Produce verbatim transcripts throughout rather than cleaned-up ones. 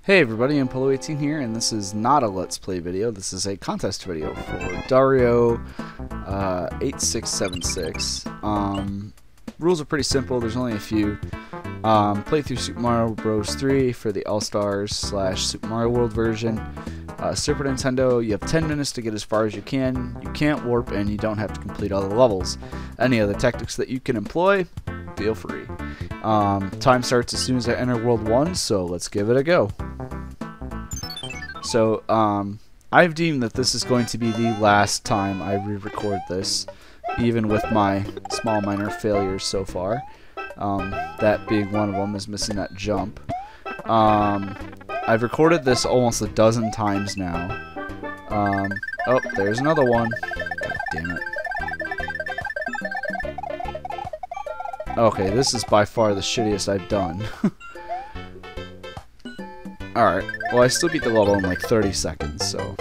Hey everybody, I'm Polo eighteen here, and this is not a Let's Play video. This is a contest video for Dario eight six seven six. Um, rules are pretty simple. There's only a few. Um, play through Super Mario Bros. three for the All-Stars slash Super Mario World version. Uh, Super Nintendo, you have ten minutes to get as far as you can. You can't warp, and you don't have to complete all the levels. Any other tactics that you can employ, feel free. Um, time starts as soon as I enter World one, so let's give it a go. So, um, I've deemed that this is going to be the last time I re-record this, even with my small minor failures so far. Um, that being one of them is missing that jump. Um, I've recorded this almost a dozen times now. Um, oh, there's another one. God damn it. Okay, this is by far the shittiest I've done. Alright, well I still beat the level in like thirty seconds, so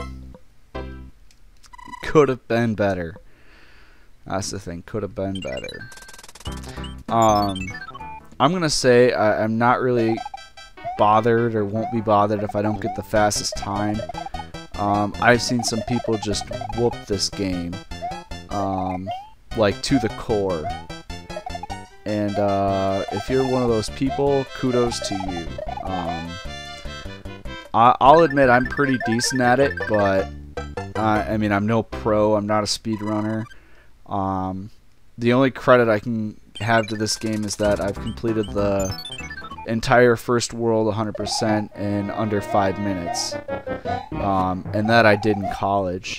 could have been better. That's the thing, could have been better. Um, I'm gonna say I, I'm not really bothered or won't be bothered if I don't get the fastest time. Um, I've seen some people just whoop this game, um, like to the core. And uh, if you're one of those people, kudos to you. Um, I I'll admit I'm pretty decent at it, but uh, I mean I'm no pro. I'm not a speedrunner. Um, the only credit I can have to this game is that I've completed the entire first world one hundred percent in under five minutes, um, and that I did in college.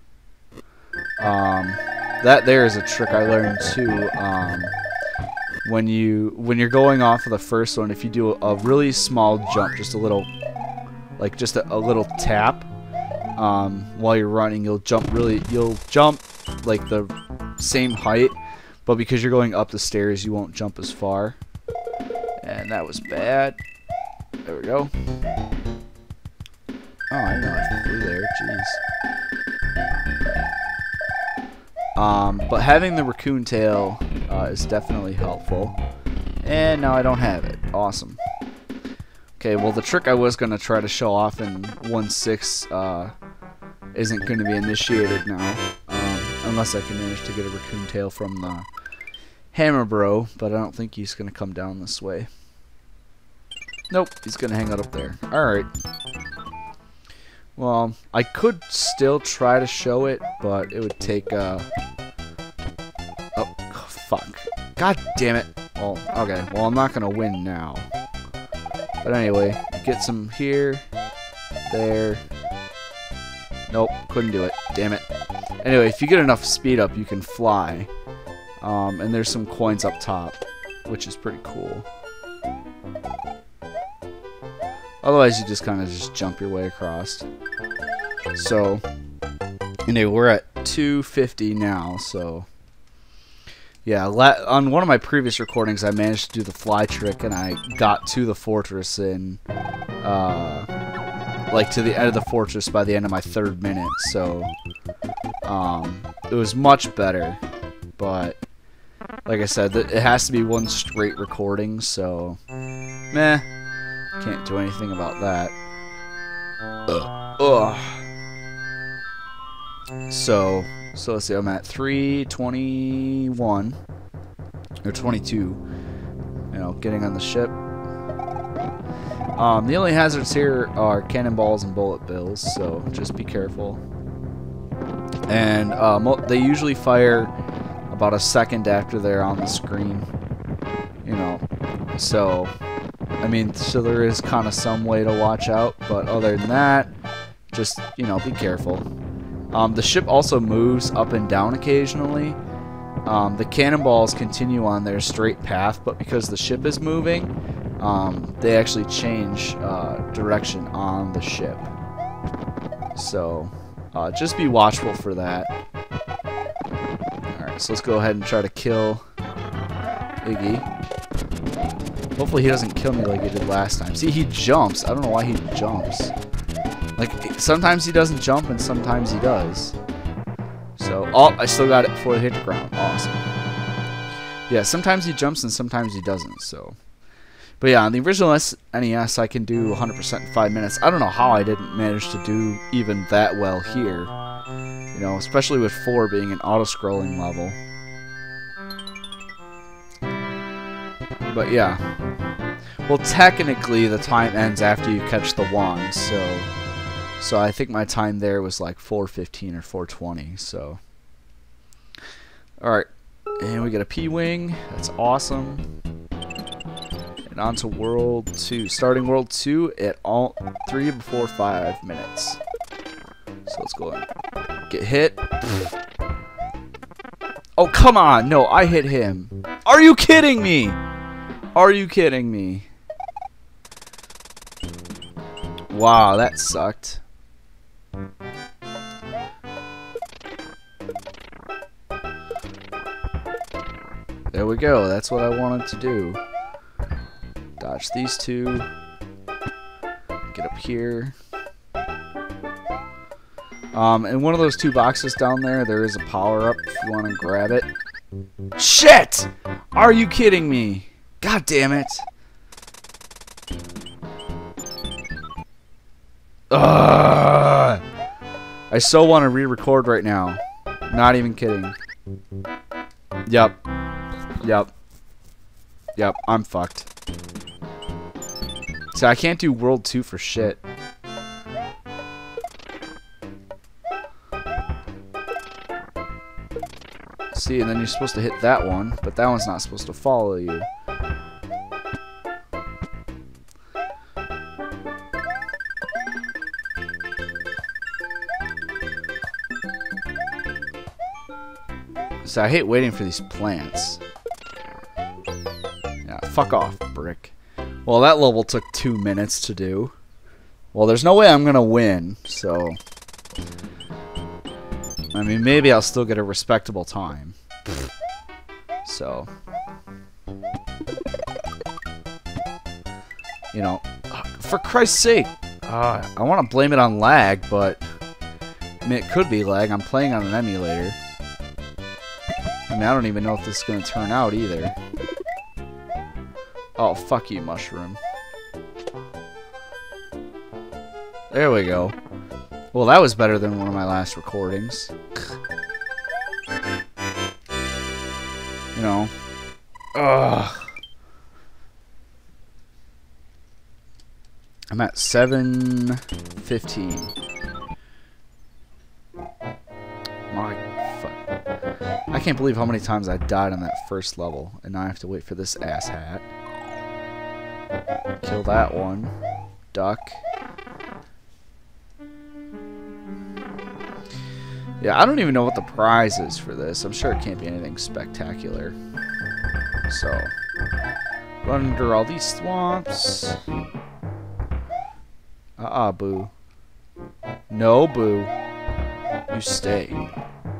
Um, that there is a trick I learned too. Um, when you when you're going off of the first one, if you do a, a really small jump, just a little, like just a, a little tap, um, while you're running, you'll jump really, you'll jump like the same height, but because you're going up the stairs, you won't jump as far. And that was bad. There we go. Oh, I didn't know I flew there. Jeez. Um, but having the raccoon tail uh, is definitely helpful. And now I don't have it. Awesome. Okay, well the trick I was going to try to show off in one six uh, isn't going to be initiated now. Um, unless I can manage to get a raccoon tail from the Hammer Bro, but I don't think he's going to come down this way. Nope, he's going to hang out up there. Alright. Well, I could still try to show it, but it would take, uh... Oh, fuck. God damn it. Well, okay, well, I'm not going to win now. But anyway, get some here, there. Nope, couldn't do it. Damn it. Anyway, if you get enough speed up, you can fly. Um, and there's some coins up top, which is pretty cool. Otherwise, you just kind of just jump your way across. So, anyway, we're at two fifty now, so... Yeah, on one of my previous recordings, I managed to do the fly trick, and I got to the fortress in... Uh, like, to the end of the fortress by the end of my third minute, so... Um, it was much better, but... Like I said, it has to be one straight recording, so... Meh. Can't do anything about that. Ugh. Ugh. So, so let's see, I'm at three twenty-one. Or twenty-two. You know, getting on the ship. Um, the only hazards here are cannonballs and bullet bills, so just be careful. And uh, mo they usually fire about a second after they're on the screen. You know, so... I mean, so there is kind of some way to watch out, but other than that, just, you know, be careful. Um, the ship also moves up and down occasionally. Um, the cannonballs continue on their straight path, but because the ship is moving, um, they actually change uh, direction on the ship. So, uh, just be watchful for that. Alright, so let's go ahead and try to kill Iggy. Hopefully he doesn't kill me like he did last time. See, he jumps. I don't know why he jumps. Like, sometimes he doesn't jump and sometimes he does. So, oh, I still got it before it hit the ground. Awesome. Yeah, sometimes he jumps and sometimes he doesn't, so. But yeah, on the original S N E S, I can do one hundred percent in five minutes. I don't know how I didn't manage to do even that well here. You know, especially with four being an auto-scrolling level. But yeah. Well, technically, the time ends after you catch the wand, so... So I think my time there was like four fifteen or four twenty, so... Alright. And we get a P-Wing. That's awesome. And on to World two. Starting World two at all three before five minutes. So let's go and get hit. Oh, come on! No, I hit him. Are you kidding me? Are you kidding me? Wow, that sucked. There we go. That's what I wanted to do. Dodge these two. Get up here. Um, in one of those two boxes down there, there is a power-up if you want to grab it. Shit! Are you kidding me? God damn it. Ugh. I so want to re-record right now. Not even kidding. Yep. Yep. Yep, I'm fucked. See, I can't do World two for shit. See, and then you're supposed to hit that one, but that one's not supposed to follow you. So I hate waiting for these plants. Yeah, fuck off, brick. Well, that level took two minutes to do. Well, there's no way I'm gonna win, so... I mean, maybe I'll still get a respectable time. So... You know, for Christ's sake! Uh, I want to blame it on lag, but... I mean, it could be lag. I'm playing on an emulator. I mean, I don't even know if this is going to turn out either. Oh, fuck you, mushroom. There we go. Well, that was better than one of my last recordings. You know. Ugh. I'm at seven fifteen. My fuck. I can't believe how many times I died on that first level, and now I have to wait for this asshat. Kill that one. Duck. Yeah, I don't even know what the prize is for this. I'm sure it can't be anything spectacular. So, run under all these swamps. Uh-uh, boo. No, boo. You stay.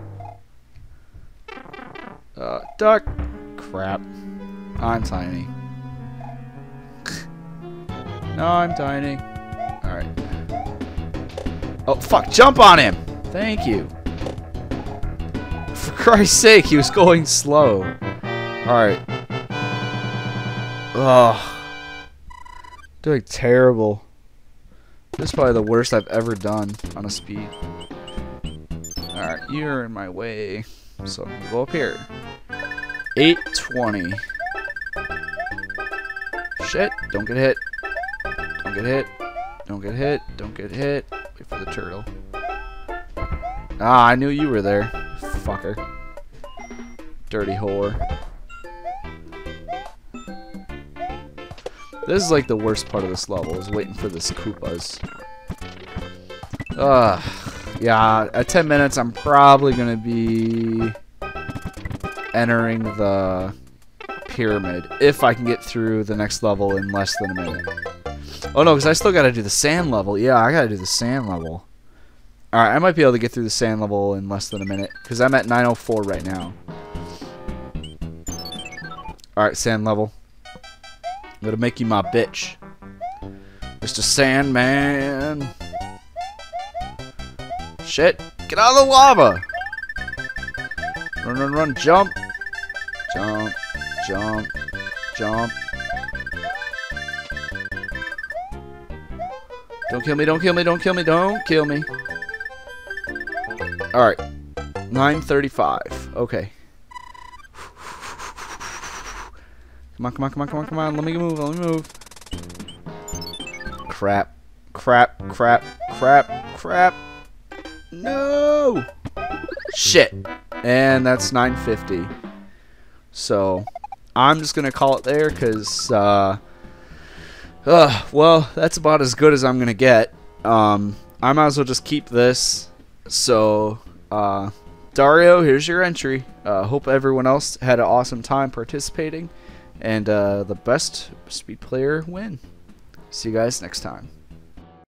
Uh, duck. Crap. I'm tiny. No, I'm tiny. Alright. Oh, fuck. Jump on him! Thank you. For Christ's sake, he was going slow. Alright. Ugh. Doing terrible. This is probably the worst I've ever done on a speed. Alright, you're in my way. So I'm gonna go up here. eight twenty. Shit, don't get hit. Don't get hit. Don't get hit. Don't get hit. Wait for the turtle. Ah, I knew you were there. Fucker. Dirty whore. This is like the worst part of this level, is waiting for this Koopas. Ugh. Yeah, at ten minutes I'm probably going to be entering the pyramid, if I can get through the next level in less than a minute. Oh no, because I still got to do the sand level. Yeah, I got to do the sand level. Alright, I might be able to get through the sand level in less than a minute, because I'm at nine oh four right now. Alright, sand level. I'm gonna make you my bitch. Mister Sandman. Shit. Get out of the lava. Run, run, run. Jump. Jump. Jump. Jump. Don't kill me, don't kill me, don't kill me, don't kill me. Alright. nine thirty-five. Okay. Come on, come on, come on, come on, come on. Let me move, let me move. Crap. Crap, crap, crap, crap. No! Shit. And that's nine fifty. So, I'm just going to call it there because, uh, uh, well, that's about as good as I'm going to get. Um, I might as well just keep this. So, uh, Dario, here's your entry. Uh, hope everyone else had an awesome time participating. And uh, the best speed player win. See you guys next time.